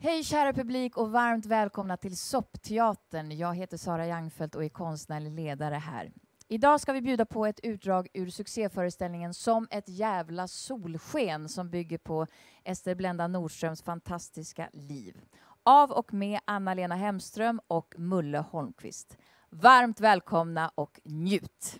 Hej kära publik och varmt välkomna till Soppteatern. Jag heter Sara Jangfeldt och är konstnärlig ledare här. Idag ska vi bjuda på ett utdrag ur succéföreställningen Som ett jävla solsken som bygger på Ester Blenda Nordströms fantastiska liv. Av och med Anna-Lena Hemström och Mulle Holmqvist. Varmt välkomna och njut!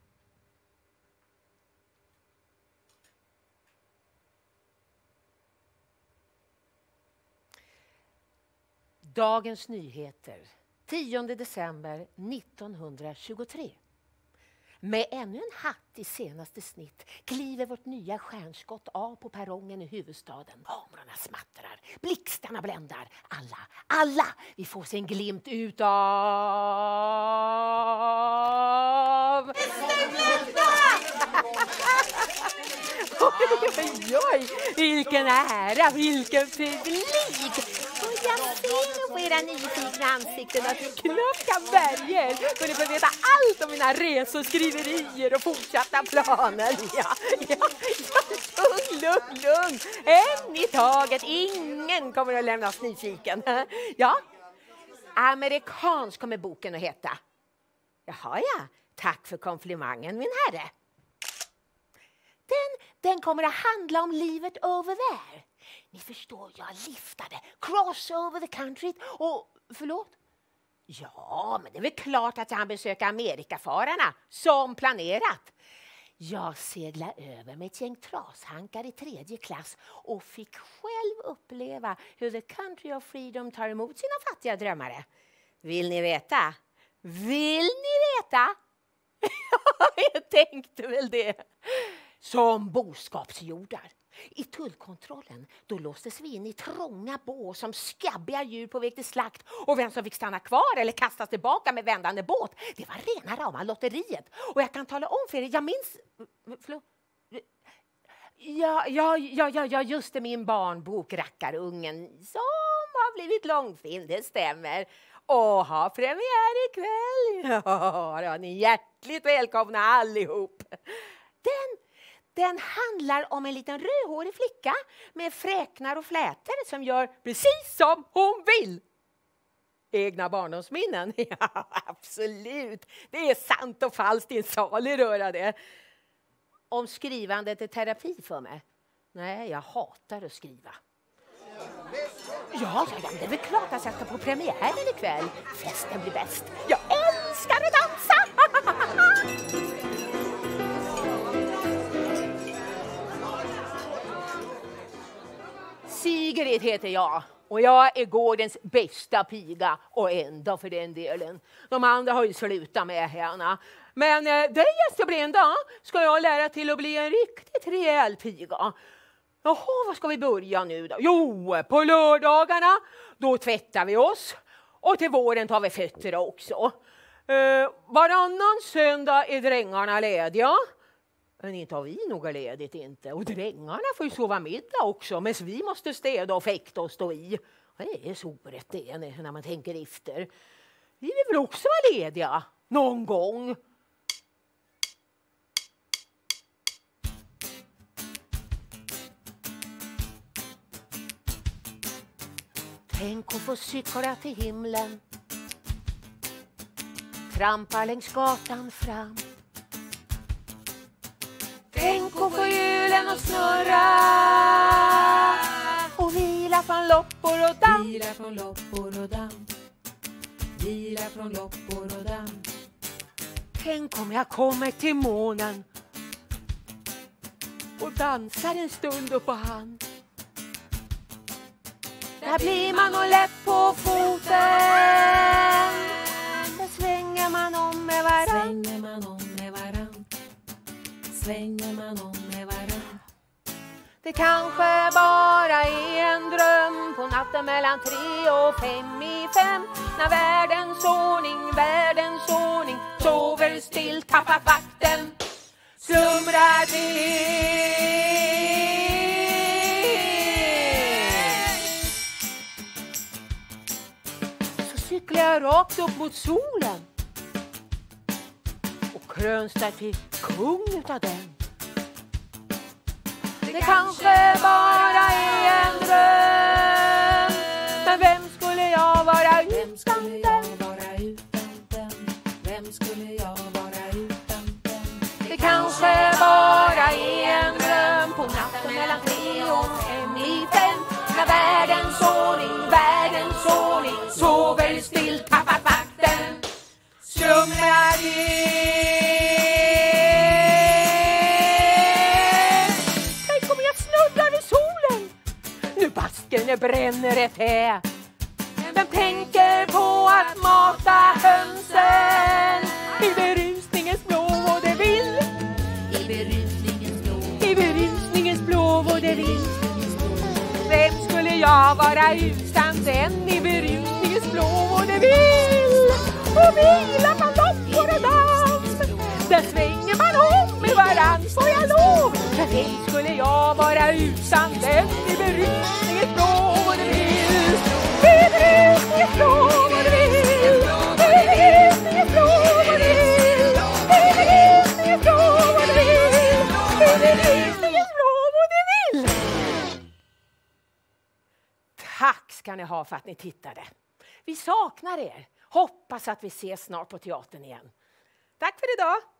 Dagens nyheter, 10 december 1923. Med ännu en hatt i senaste snitt kliver vårt nya stjärnskott av på perrongen i huvudstaden. Kamerorna smattrar, blixtarna bländar. Alla vi får se en glimt utav... Oj, vilken ära, vilken publik! Och jag ser på era nyfikna ansikten att ni knappt kan bärga er. Och ni får veta allt om mina resor, skriverier och fortsatta planer. Ja, lugn. En i taget, ingen kommer att lämnas nyfiken. Ja, amerikansk kommer boken att heta. Jaha ja, tack för komplimangen min herre. Den kommer att handla om livet over there. Ni förstår, jag liftade cross over the country och, förlåt? Ja, men det är väl klart att jag kan besöka Amerikafararna som planerat. Jag seglade över med ett gäng trashankar i 3:e klass och fick själv uppleva hur the country of freedom tar emot sina fattiga drömmare. Vill ni veta? Jag tänkte väl det. Som boskapsjordar. I tullkontrollen då låstes vi in i trånga bås som skabbiga djur på väg till slakt. Och vem som fick stanna kvar eller kastas tillbaka med vändande båt, det var rena rama lotteriet. Och jag kan tala om för er, jag minns... Ja, just det, min barnbok Rackarungen som har blivit långfilm, det stämmer. Och har premiär ikväll. Ja, ni är hjärtligt välkomna allihop. Den handlar om en liten rödhårig flicka med fräknar och flätor som gör precis som hon vill. Egna barndomsminnen? Ja, absolut. Det är sant och falskt i en salig röra det. Om skrivandet är terapi för mig? Nej, jag hatar att skriva. Ja, det är väl klart att jag ska på premiären ikväll. Festen blir bäst. Jag älskar att dansa! Sigrid heter jag och jag är gårdens bästa piga och enda för den delen. De andra har ju slutat med henne. Men dig Ester ska jag lära till att bli en riktigt rejäl piga. Jaha, vad ska vi börja nu då? Jo, på lördagarna då tvättar vi oss och till våren tar vi fötter också. Varannan söndag är drängarna lediga. Men inte har vi några ledigt inte. Och drängarna får ju sova middag också. Men vi måste städa och fäkta och stå i. Det är så rätt det är när man tänker efter. Vi vill väl också vara lediga. Någon gång. Tänk att få cykla till himlen. Trampa längs gatan fram. Tänk att få hjulen att snurra och vila från loppor och damm. Vila från loppor och damm. Vila från loppor och damm. Tänk om jag kommer till månen och dansar en stund upp på hand. Där blir man och lätt på foten. Där svänger man om med varann. Svänger man om med varann. Svänger man om med varann. Det kanske bara är en dröm på natten mellan 3 och 5 i 5. När världens ordning sover still, tappar vakten, slumrar till. Så cyklar jag rakt upp mot solen och kröns där till kung utav den. Det kanske bara är en dröm skulle jag vara utan den? Det kanske bara är en dröm på natten mellan 3 och 5 i 5. När världens ordning sover still, tappat vakten, slumrar in. Tänk om jag snuddar vid solen. Nu basken bränner ett hä. Vem tänker på att mata hönsen? I berusningens blå och det vill. I berusningens blå och det vill. Vem skulle jag vara utan den? I berusningens blå och det vill. Och vilar man loppor och dans. Där svänger man om med varann, får jag lov. Vem skulle jag vara utan den? I berusningens blå och det vill. I berusningens blå och det vill. I berusningens blå och det vill. I berusningens blå och det vill. I berusningens blå och det vill. Tack ska ni ha för att ni tittade. Vi saknar er. Hoppas att vi ses snart på teatern igen. Tack för idag.